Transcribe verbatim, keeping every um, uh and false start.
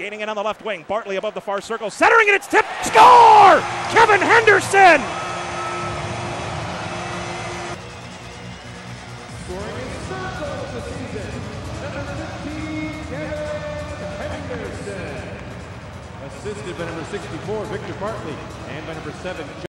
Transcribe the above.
Gaining in on the left wing. Bartley above the far circle. Centering it. It's tipped. Score! Kevin Henderson! Scoring his third goal of the season. Number fifteen, Kevin Henderson. Assisted by number sixty-four, Victor Bartley. And by number seven,